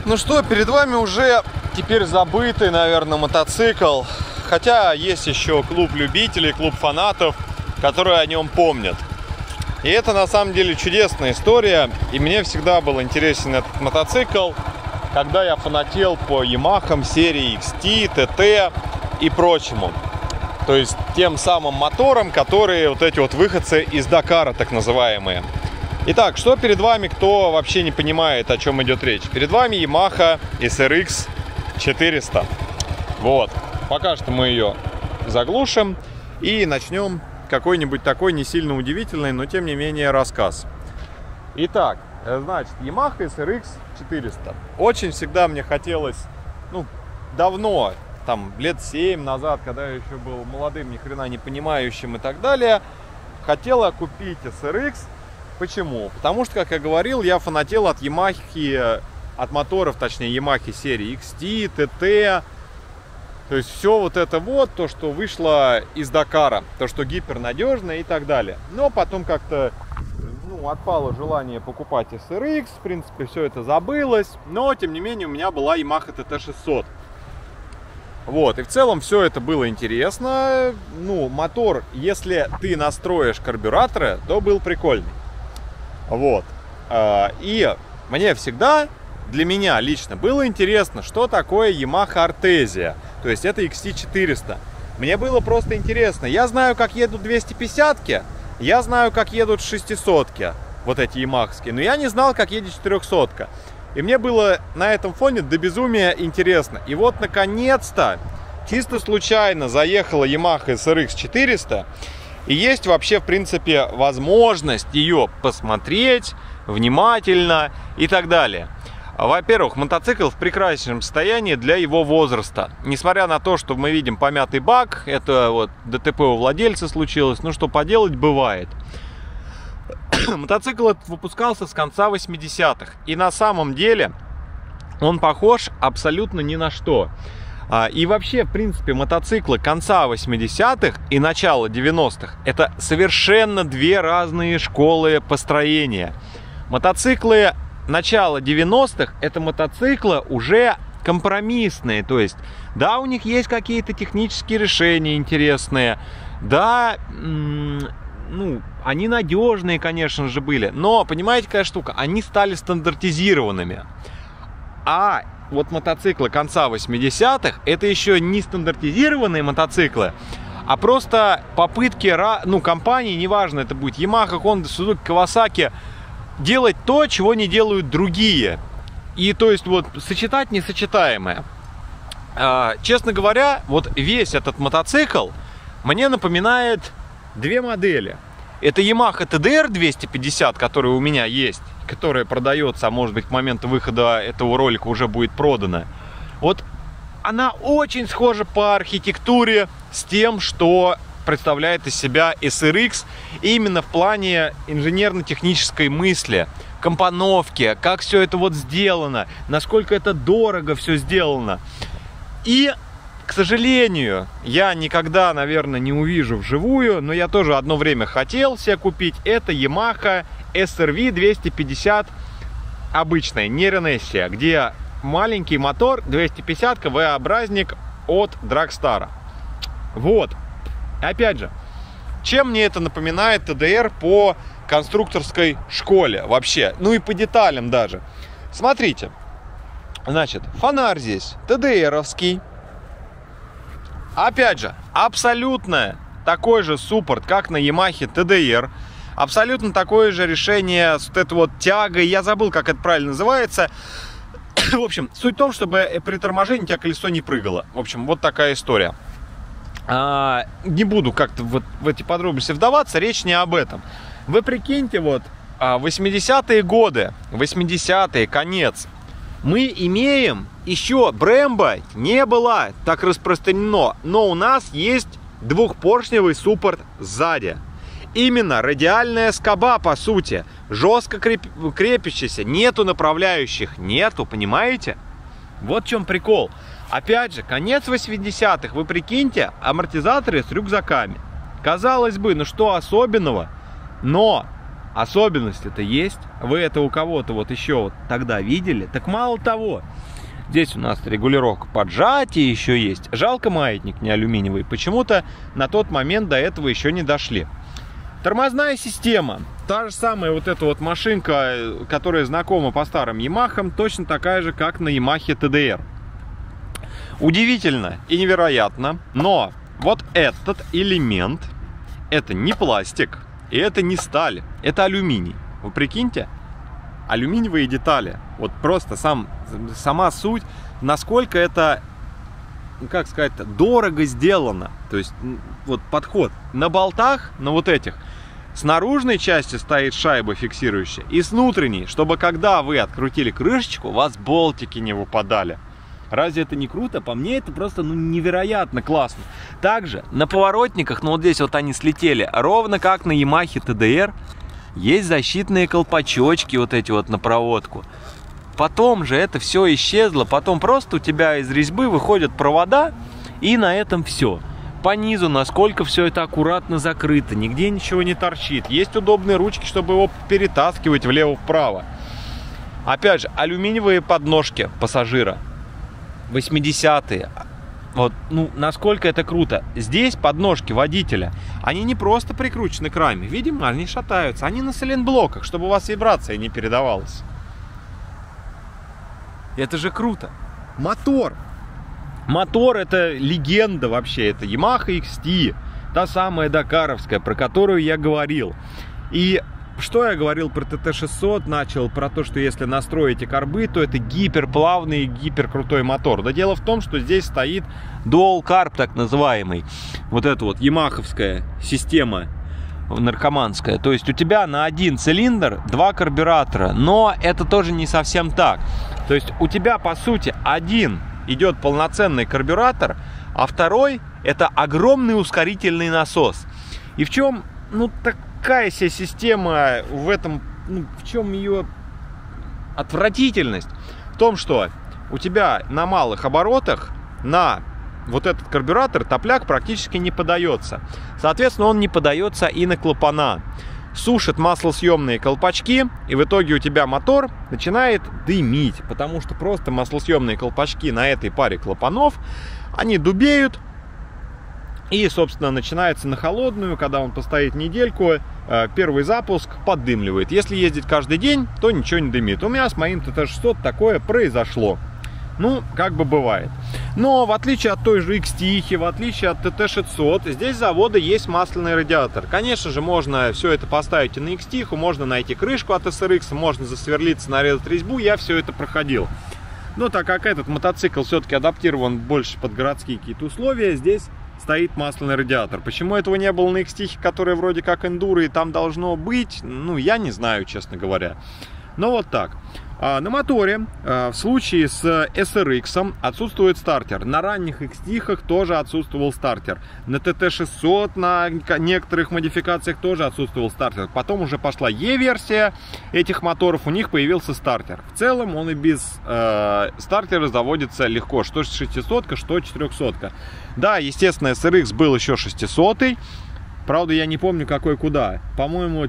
Ну что, перед вами уже теперь забытый, наверное, мотоцикл. Хотя есть еще клуб любителей, клуб фанатов, которые о нем помнят. И это на самом деле чудесная история. И мне всегда был интересен этот мотоцикл, когда я фанател по Ямахам серии XT, TT и прочему. То есть тем самым моторам, которые вот эти вот выходцы из Дакара, так называемые. Итак, что перед вами, кто вообще не понимает, о чем идет речь? Перед вами Yamaha SRX 400. Вот. Пока что мы ее заглушим и начнем какой-нибудь такой не сильно удивительный, но тем не менее рассказ. Итак, значит, Yamaha SRX 400. Очень всегда мне хотелось, давно, там, лет 7 назад, когда я еще был молодым, ни хрена не понимающим и так далее, хотела купить SRX. Почему? Потому что, как я говорил, я фанател от Yamaha, от моторов, точнее, Yamaha серии XT, TT. То есть все вот это вот, то, что вышло из Дакара, то, что гипернадежно и так далее. Но потом как-то, отпало желание покупать SRX, в принципе, все это забылось. Но, тем не менее, у меня была Yamaha TT600. Вот, и в целом все это было интересно. Мотор, если ты настроишь карбюраторы, то был прикольный. Вот. И мне всегда, для меня лично, было интересно, что такое Yamaha Artesia. То есть это XT400. Мне было просто интересно. Я знаю, как едут 250-ки, я знаю, как едут 600-ки, вот эти ямахские, но я не знал, как едет 400-ка. И мне было на этом фоне до безумия интересно. И вот, наконец-то, чисто случайно заехала Yamaha SRX 400. И есть вообще, в принципе, возможность ее посмотреть внимательно и так далее. Во-первых, мотоцикл в прекраснейшем состоянии для его возраста. Несмотря на то, что мы видим помятый бак, это вот ДТП у владельца случилось, что поделать, бывает. Мотоцикл этот выпускался с конца 80-х. И на самом деле он похож абсолютно ни на что. И вообще, в принципе, мотоциклы конца 80-х и начала 90-х это совершенно две разные школы построения. Мотоциклы начала 90-х это мотоциклы уже компромиссные. То есть, да, у них есть какие-то технические решения интересные. Да, они надежные, конечно же, были. Но, понимаете, какая штука? Они стали стандартизированными. А вот мотоциклы конца 80-х это еще не стандартизированные мотоциклы, а просто попытки компаний, неважно, это будет Yamaha, Honda, Suzuki, Kawasaki, делать то, чего не делают другие. И то есть вот сочетать несочетаемое. Честно говоря, вот весь этот мотоцикл мне напоминает две модели. Это Yamaha TDR 250, которая у меня есть, которая продается, а может быть к моменту выхода этого ролика уже будет продана. Вот она очень схожа по архитектуре с тем, что представляет из себя SRX, именно в плане инженерно-технической мысли, компоновки, как все это вот сделано, насколько это дорого все сделано. И, к сожалению, я никогда, наверное, не увижу вживую, но я тоже одно время хотел себе купить, это Yamaha SRV 250 обычная, не Renessia, где маленький мотор 250 V-образник от Dragster. Вот. Опять же, чем мне это напоминает TDR по конструкторской школе вообще, и по деталям даже. Смотрите, значит, фонарь здесь TDR-овский. Опять же, абсолютно такой же суппорт, как на Yamaha TDR. Абсолютно такое же решение с вот этой вот тягой. Я забыл, как это правильно называется. В общем, суть в том, чтобы при торможении у тебя колесо не прыгало. В общем, вот такая история. Не буду как-то вот в эти подробности вдаваться. Речь не об этом. Вы прикиньте, вот 80-е годы, 80-е, конец. Мы имеем еще Brembo не было так распространено, но у нас есть двухпоршневый суппорт сзади. Именно радиальная скоба, по сути, жестко крепящаяся, нету направляющих, нету, понимаете? Вот в чем прикол. Опять же, конец 80-х, вы прикиньте, амортизаторы с рюкзаками. Казалось бы, что особенного, но особенности-то есть. Вы это у кого-то вот еще вот тогда видели? Так мало того, здесь у нас регулировка поджатия еще есть. Жалко, маятник не алюминиевый. Почему-то на тот момент до этого еще не дошли. Тормозная система. Та же самая вот эта вот машинка, которая знакома по старым Ямахам, точно такая же, как на Ямахе TDR. Удивительно и невероятно, но вот этот элемент, это не пластик, и это не сталь, это алюминий. Вы прикиньте, алюминиевые детали. Вот просто сама суть, насколько это, как сказать, дорого сделано. То есть вот подход на болтах, на вот этих, с наружной части стоит шайба фиксирующая, и с внутренней, чтобы когда вы открутили крышечку, у вас болтики не выпадали. Разве это не круто? По мне это просто невероятно классно. Также на поворотниках, вот здесь вот они слетели, ровно как на Ямахе TDR, есть защитные колпачочки вот эти вот на проводку. Потом же это все исчезло, потом просто у тебя из резьбы выходят провода, и на этом все. По низу, насколько все это аккуратно закрыто, нигде ничего не торчит. Есть удобные ручки, чтобы его перетаскивать влево-вправо. Опять же, алюминиевые подножки пассажира. 80-е. Вот, насколько это круто. Здесь подножки водителя, они не просто прикручены к раме. Видимо, они шатаются. Они на сайлентблоках, чтобы у вас вибрация не передавалась. Это же круто. Мотор. Мотор — это легенда вообще. Это Yamaha XT. Та самая дакаровская, про которую я говорил. И что я говорил про TT600? Начал про то, что если настроите карбы, то это гиперплавный, гиперкрутой мотор. Да дело в том, что здесь стоит Dual Carb, так называемый. Вот эта вот ямаховская система наркоманская. То есть у тебя на один цилиндр 2 карбюратора. Но это тоже не совсем так. То есть у тебя, по сути, один идет полноценный карбюратор, а второй — это огромный ускорительный насос. И в чем, такая себе система в этом, в чем ее отвратительность? В том, что у тебя на малых оборотах на вот этот карбюратор топляк практически не подается. Соответственно, он не подается и на клапана. Сушит маслосъемные колпачки, и в итоге у тебя мотор начинает дымить, потому что просто маслосъемные колпачки на этой паре клапанов, они дубеют, и, собственно, начинается на холодную, когда он постоит недельку, первый запуск поддымливает. Если ездить каждый день, то ничего не дымит. У меня с моим TT600 такое произошло. Как бы бывает. Но в отличие от той же XT, в отличие от TT600, здесь завода есть масляный радиатор. Конечно же, можно все это поставить и на XT, можно найти крышку от SRX, можно засверлиться, нарезать резьбу. Я все это проходил. Но так как этот мотоцикл все-таки адаптирован больше под городские какие-то условия, здесь стоит масляный радиатор. Почему этого не было на XT, которая вроде как эндуро, и там должно быть, я не знаю, честно говоря. Но вот так. На моторе в случае с SRX отсутствует стартер. На ранних XT тоже отсутствовал стартер. На TT600 на некоторых модификациях тоже отсутствовал стартер. Потом уже пошла E-версия этих моторов, у них появился стартер. В целом он и без стартера заводится легко. Что 600-ка, что 400-ка. Да, естественно, SRX был еще 600-й. Правда, я не помню какой куда. По-моему,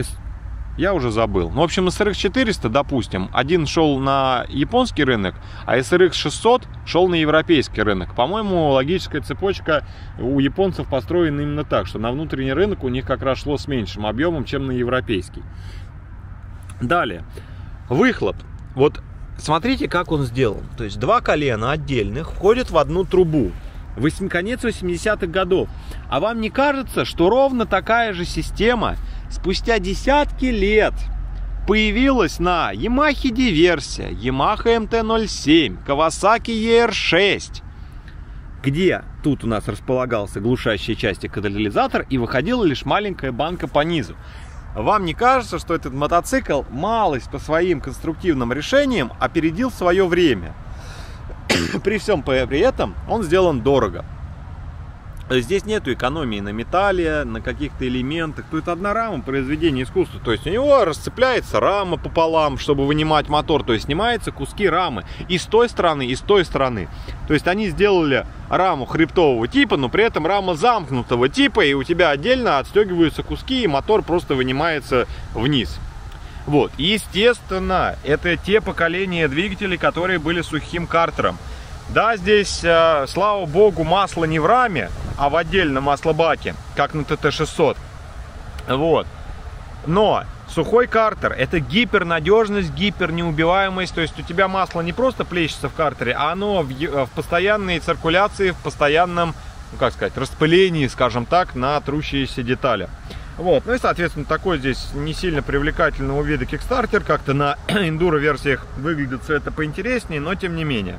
я уже забыл. В общем, SRX 400, допустим, один шел на японский рынок, а SRX 600 шел на европейский рынок. По-моему, логическая цепочка у японцев построена именно так, что на внутренний рынок у них как раз шло с меньшим объемом, чем на европейский. Далее. Выхлоп. Вот смотрите, как он сделан. То есть 2 колена отдельных входят в одну трубу. Конец 80-х годов. А вам не кажется, что ровно такая же система спустя десятки лет появилась на Yamaha D-версия, Yamaha MT-07, Kawasaki ER6, где тут у нас располагался глушащая часть и катализатор, и выходила лишь маленькая банка по низу. Вам не кажется, что этот мотоцикл малость по своим конструктивным решениям опередил свое время? При всем при этом он сделан дорого. Здесь нету экономии на металле, на каких-то элементах. Тут одна рама произведения искусства. То есть у него расцепляется рама пополам, чтобы вынимать мотор. То есть снимаются куски рамы и с той стороны, и с той стороны. То есть они сделали раму хребтового типа, но при этом рама замкнутого типа. И у тебя отдельно отстегиваются куски, и мотор просто вынимается вниз. Вот. Естественно, это те поколения двигателей, которые были сухим картером. Да, здесь, слава богу, масло не в раме, а в отдельном маслобаке, как на ТТ-600. Вот. Но сухой картер — это гипернадежность, гипернеубиваемость. То есть у тебя масло не просто плещется в картере, а оно в постоянной циркуляции, в постоянном, ну, как сказать, распылении, скажем так, на трущиеся детали. Вот. Ну и, соответственно, такой здесь не сильно привлекательного вида кикстартер. Как-то на эндуро-версиях выглядит все это поинтереснее, но тем не менее.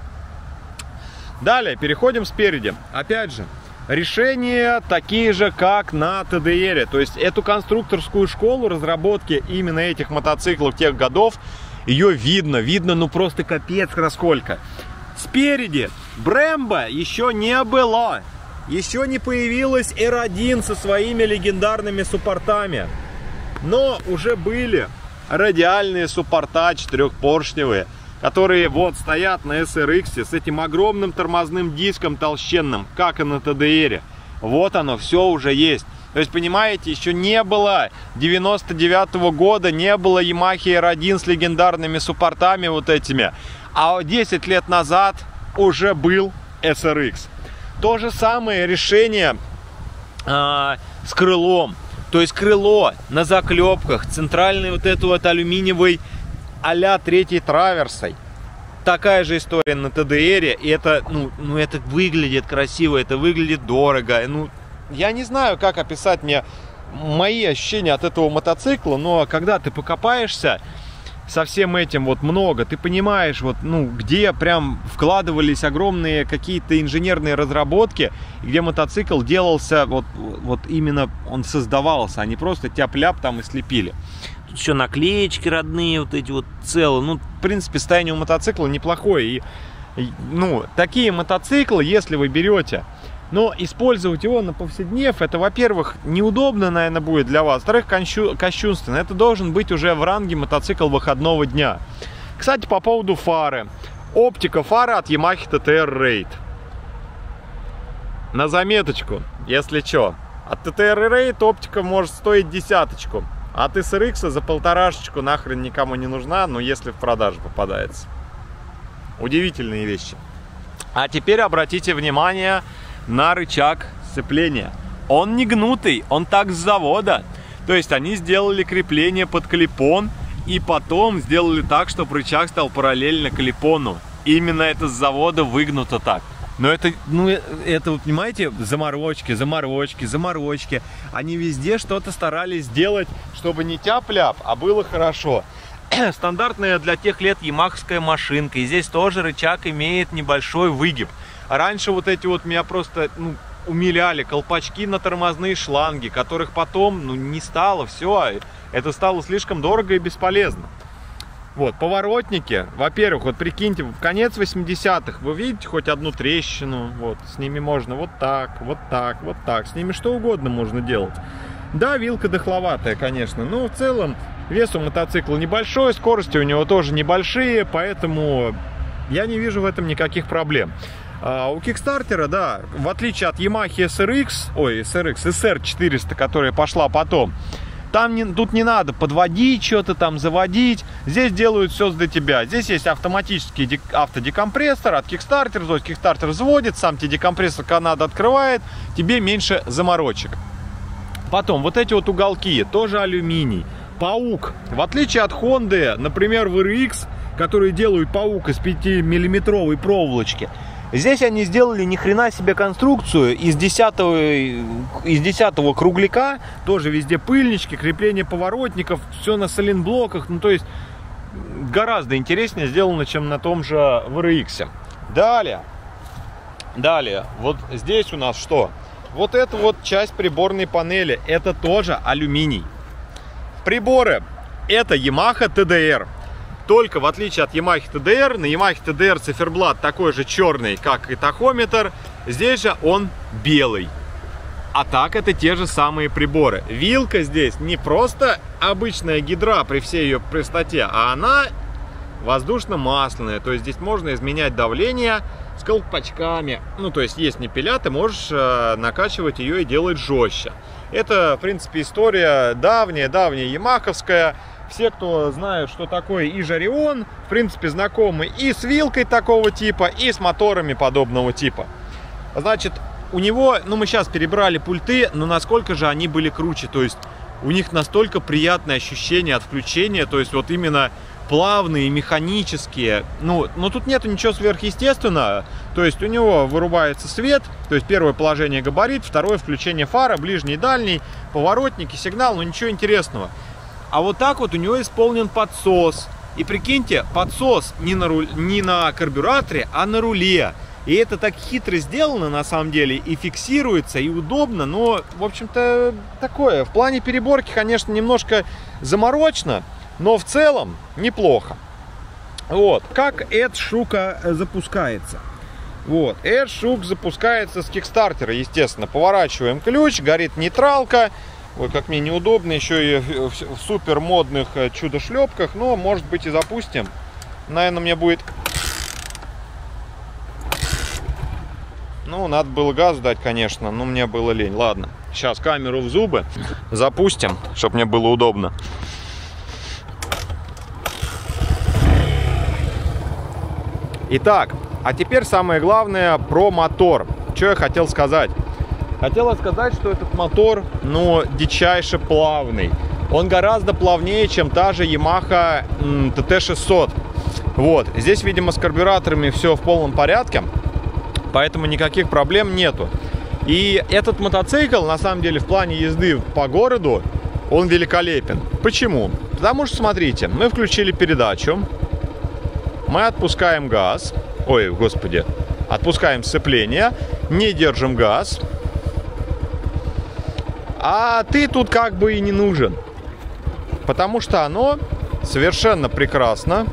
Далее переходим спереди. Опять же, решения такие же, как на TDR. То есть эту конструкторскую школу разработки именно этих мотоциклов тех годов, ее видно, ну просто капец насколько. Спереди Brembo еще не было. Еще не появилась R1 со своими легендарными суппортами. Но уже были радиальные суппорта четырехпоршневые, которые вот стоят на SRX с этим огромным тормозным диском толщенным, как и на TDR. Вот оно, все уже есть. То есть, понимаете, еще не было 99-го года, не было Yamaha R1 с легендарными суппортами вот этими. А 10 лет назад уже был SRX. То же самое решение с крылом. То есть крыло на заклепках, центральный вот этот вот алюминиевый а-ля третьей траверсой. Такая же история на TDR. И это, ну, это выглядит красиво, это выглядит дорого. Ну, я не знаю, как описать мне мои ощущения от этого мотоцикла, но когда ты покопаешься со всем этим вот много, ты понимаешь, вот, ну, где прям вкладывались огромные какие-то инженерные разработки, где мотоцикл делался, вот именно он создавался, а не просто тяп-ляп там и слепили. Тут еще наклеечки родные, вот эти вот целые. Ну, в принципе, состояние у мотоцикла неплохое. И, ну, такие мотоциклы, если вы берете, но использовать его на повседнев, это, во-первых, неудобно, наверное, будет для вас, во-вторых, кощунственно. Это должен быть уже в ранге мотоцикл выходного дня. Кстати, по поводу фары. Оптика фары от Yamaha TTR Raid. На заметочку, если что. От TTR Raid оптика может стоить десяточку. А от SRX за полторашечку нахрен никому не нужна, но если в продажу попадается. Удивительные вещи. А теперь обратите внимание на рычаг сцепления. Он не гнутый, он так с завода. То есть они сделали крепление под клипон и потом сделали так, чтобы рычаг стал параллельно клипону. Именно это с завода выгнуто так. Но это, ну, это вот, понимаете, заморочки. Они везде что-то старались сделать, чтобы не тяп-ляп, а было хорошо. Стандартная для тех лет ямаховская машинка. И здесь тоже рычаг имеет небольшой выгиб. Раньше вот эти вот меня просто, ну, умиляли колпачки на тормозные шланги, которых потом, ну, не стало, все, это стало слишком дорого и бесполезно. Вот, поворотники, во-первых, вот прикиньте, в конец 80-х, вы видите хоть одну трещину, вот, с ними можно вот так, с ними что угодно можно делать. Да, вилка дохловатая, конечно, но в целом вес у мотоцикла небольшой, скорости у него тоже небольшие, поэтому я не вижу в этом никаких проблем. У кикстартера, да, в отличие от Yamaha SR400, которая пошла потом, тут не надо подводить, что-то там заводить. Здесь делают все для тебя. Здесь есть автоматический автодекомпрессор от кикстартера. То есть кикстартер взводит, сам тебе декомпрессор канада открывает, тебе меньше заморочек. Потом вот эти вот уголки, тоже алюминий. Паук. В отличие от Honda, например, в RX, которые делают паук из 5-миллиметровой проволочки, здесь они сделали ни хрена себе конструкцию из 10-го кругляка, тоже везде пыльнички, крепление поворотников, все на соленблоках, ну то есть гораздо интереснее сделано, чем на том же VRX. Далее, вот здесь у нас что? Вот эта вот часть приборной панели, это тоже алюминий. Приборы, это Yamaha TDR. Только в отличие от Yamaha TDR, на Yamaha TDR циферблат такой же черный, как и тахометр. Здесь же он белый. А так это те же самые приборы. Вилка здесь не просто обычная гидра при всей ее простоте, а она воздушно-масляная. То есть здесь можно изменять давление с колпачками. Ну, то есть ниппеля, ты можешь накачивать ее и делать жестче. Это, в принципе, история давняя ямаховская. Все, кто знают, что такое Ижарион, в принципе, знакомы и с вилкой такого типа, и с моторами подобного типа. Значит, у него, ну, мы сейчас перебрали пульты, но насколько же они были круче. То есть у них настолько приятное ощущение от включения, то есть вот именно плавные, механические. Ну, но тут нету ничего сверхъестественного. То есть у него вырубается свет, то есть первое положение габарит, второе включение фара, ближний, дальний, поворотники, сигнал, но ничего интересного. А вот так вот у него исполнен подсос. И прикиньте, подсос не на карбюраторе, а на руле. И это так хитро сделано на самом деле, и фиксируется, и удобно, но, в общем-то, такое. В плане переборки, конечно, немножко заморочно, но в целом неплохо. Вот, как эта штука запускается? Вот, эта штука запускается с кикстартера, естественно. Поворачиваем ключ, горит нейтралка. Ой, как мне неудобно, еще и в супер модных чудо-шлепках, но, может быть, и запустим. Наверное, мне будет... Ну, надо было газ дать, конечно, но мне было лень. Ладно, сейчас камеру в зубы запустим, чтобы мне было удобно. Итак, а теперь самое главное про мотор. Что я хотел сказать? Хотел сказать, что этот мотор, ну, дичайше плавный. Он гораздо плавнее, чем та же Yamaha TT600. Вот, здесь, видимо, с карбюраторами все в полном порядке, поэтому никаких проблем нету. И этот мотоцикл, на самом деле, в плане езды по городу, он великолепен. Почему? Потому что, смотрите, мы включили передачу, мы отпускаем газ, ой, господи, отпускаем сцепление, не держим газ, а ты тут как бы и не нужен, потому что оно совершенно прекрасно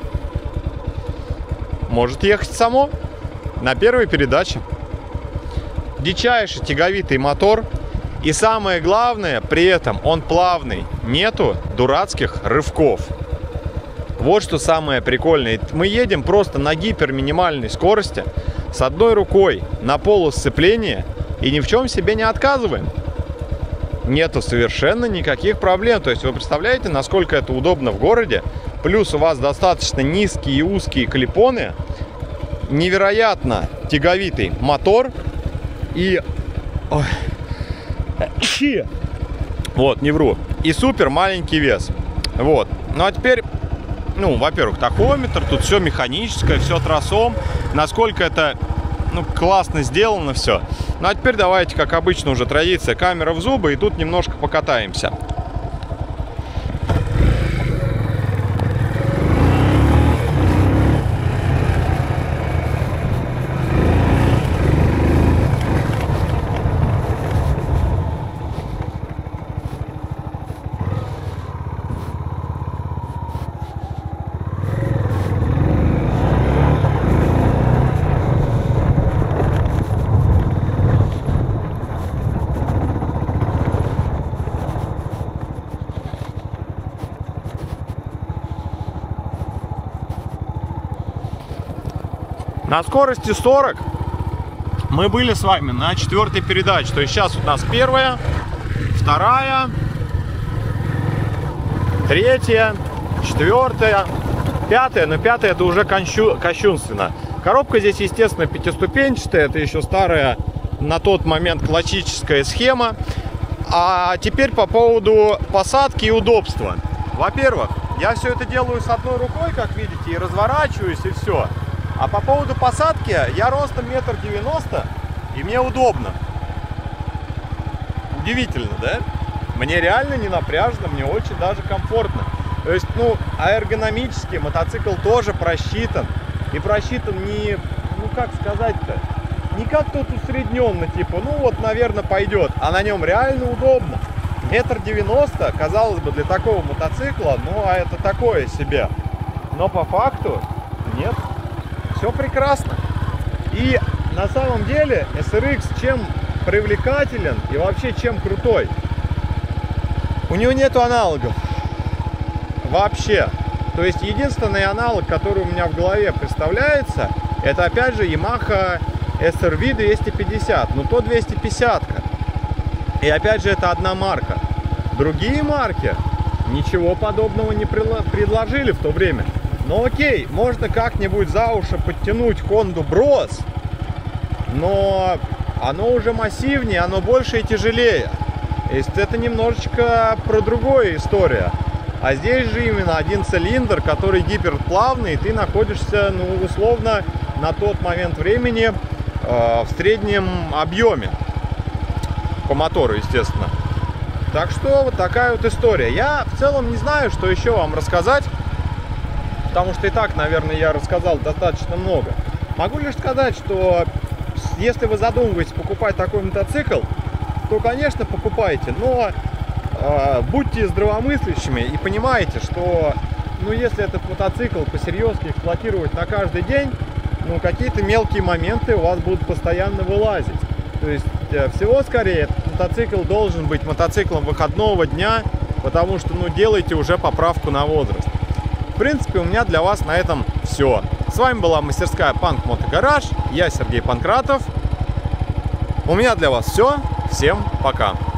может ехать само на первой передаче. Дичайший тяговитый мотор. И самое главное, при этом он плавный. Нету дурацких рывков. Вот что самое прикольное. Мы едем просто на гиперминимальной скорости, с одной рукой на полусцепления, и ни в чем себе не отказываем. Нету совершенно никаких проблем. То есть вы представляете, насколько это удобно в городе. Плюс у вас достаточно низкие и узкие клипоны. Невероятно тяговитый мотор. И... Ой. Вот, не вру. И супер маленький вес. Вот. Ну а теперь, ну, во-первых, тахометр. Тут все механическое, все тросом. Насколько это, ну, классно сделано все. Ну а теперь давайте, как обычно уже традиция, камера в зубы, и тут немножко покатаемся. На скорости 40 мы были с вами на 4-й передаче. То есть сейчас у нас 1-я, 2-я, 3-я, 4-я, 5-я. Но 5-я это уже кощунственно. Коробка здесь, естественно, 5-ступенчатая. Это еще старая на тот момент классическая схема. А теперь по поводу посадки и удобства. Во-первых, я все это делаю с одной рукой, как видите, и разворачиваюсь, и все. А по поводу посадки, я ростом 1,90 м, и мне удобно. Удивительно, да? Мне реально не напряжно, мне очень даже комфортно. То есть, ну, аэргономически мотоцикл тоже просчитан. И просчитан не, ну как сказать-то, не как тот усредненно, типа, ну вот, наверное, пойдет. А на нем реально удобно. 1,90 м, казалось бы, для такого мотоцикла, ну, а это такое себе. Но по факту нет. Все прекрасно. И на самом деле SRX чем привлекателен и вообще чем крутой? У него нету аналогов. Вообще. То есть единственный аналог, который у меня в голове представляется, это опять же Yamaha SRV 250. Но то 250-ка. И опять же это одна марка. Другие марки ничего подобного не предложили в то время. Но окей, можно как-нибудь за уши подтянуть Honda Bros, но оно уже массивнее, оно больше и тяжелее. То есть это немножечко про другую историю. А здесь же именно один цилиндр, который гиперплавный, и ты находишься, ну, условно, на тот момент времени в среднем объеме. По мотору, естественно. Так что вот такая вот история. Я в целом не знаю, что еще вам рассказать, потому что и так, наверное, я рассказал достаточно много. Могу лишь сказать, что если вы задумываетесь покупать такой мотоцикл, то, конечно, покупайте, но будьте здравомыслящими и понимайте, что, ну, если этот мотоцикл посерьезки эксплуатировать на каждый день, ну, какие-то мелкие моменты у вас будут постоянно вылазить. То есть всего скорее этот мотоцикл должен быть мотоциклом выходного дня, потому что, ну, делайте уже поправку на возраст. В принципе, у меня для вас на этом все. С вами была мастерская Punk Moto Garage. Я Сергей Панкратов. У меня для вас все. Всем пока.